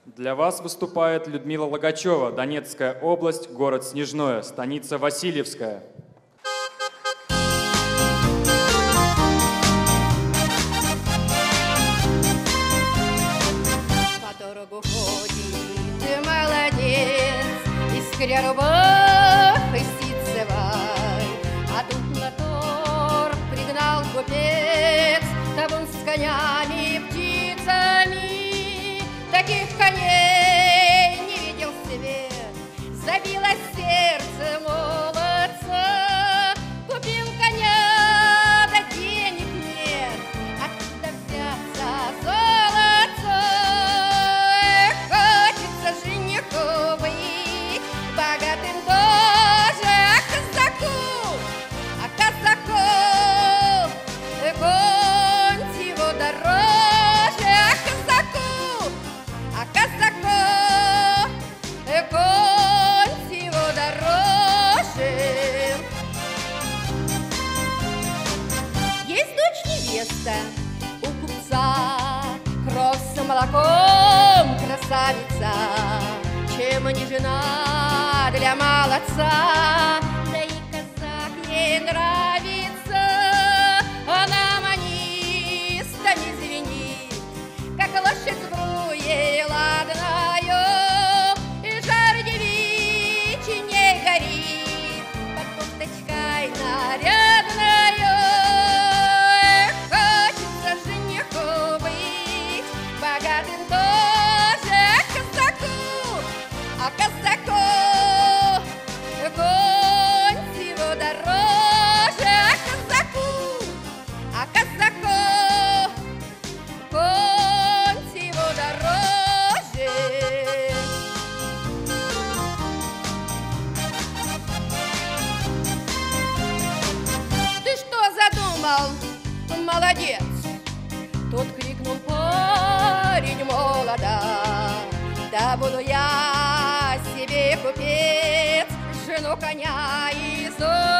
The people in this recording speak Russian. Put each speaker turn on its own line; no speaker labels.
Для вас выступает Людмила Логачева, Донецкая область, город Снежное, станица Васильевская.
По дорогу ходит ты молодец, искря рубахой ситцевой, а тут на торг пригнал купец табун с конями и птицами. Таких коней не видел свет, забилось сердце молодца. Купил коня, да денег нет, откуда взяться золотца. Хочется жениху быть богатым тоже, а казаку конь его дороже, а казаку конь его дороже. Есть дочь невеста у купца, кровь с молоком красавица, чем не жена для молодца. Да и казак ей нравится, она маниста не звенит, как лошадь сбруей ладною, и жар девичий не горит под кофточкой нарядною. Хочется жениху быть богатым тоже, а казаку конь его дороже, а казаку конь его дороже. Ты что задумал, молодец? Тут крикнул парень молода: да буду я себе купец, жену коня и золото.